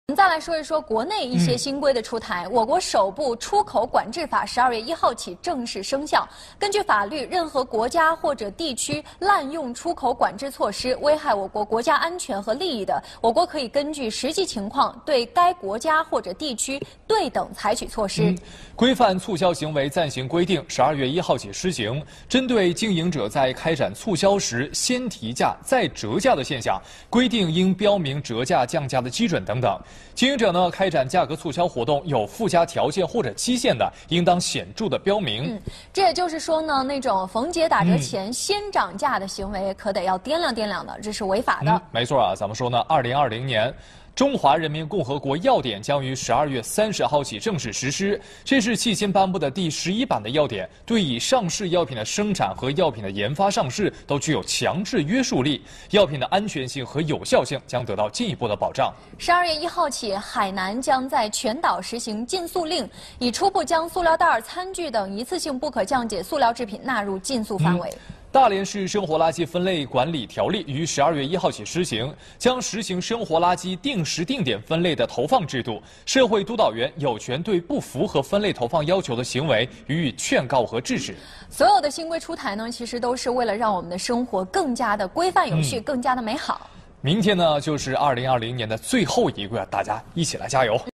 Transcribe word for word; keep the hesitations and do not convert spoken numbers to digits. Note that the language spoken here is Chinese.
我们再来说一说国内一些新规的出台。嗯、我国首部出口管制法十二月一号起正式生效。根据法律，任何国家或者地区滥用出口管制措施，危害我国国家安全和利益的，我国可以根据实际情况对该国家或者地区对等采取措施。嗯、 规范促销行为暂行规定十二月一号起施行，针对经营者在开展促销时先提价再折价的现象，规定应标明折价降价的基准等等。经营者呢，开展价格促销活动有附加条件或者期限的，应当显著的标明。 嗯，这也就是说呢，那种逢节打折前先涨价的行为，可得要掂量掂量的，这是违法的。 嗯、没错啊，咱们说呢，二零二零年。中华人民共和国药典将于十二月三十号起正式实施，这是迄今颁布的第十一版的药典，对已上市药品的生产和药品的研发上市都具有强制约束力，药品的安全性和有效性将得到进一步的保障。 十二月一号起，海南将在全岛实行禁塑令，已初步将塑料袋、餐具等一次性不可降解塑料制品纳入禁塑范围。嗯大连市生活垃圾分类管理条例于十二月一号起施行，将实行生活垃圾定时定点分类的投放制度。社会督导员有权对不符合分类投放要求的行为予以劝告和制止。 所有的新规出台呢，其实都是为了让我们的生活更加的规范有序，嗯、更加的美好。 明天呢，就是二零二零年的最后一个月，大家一起来加油！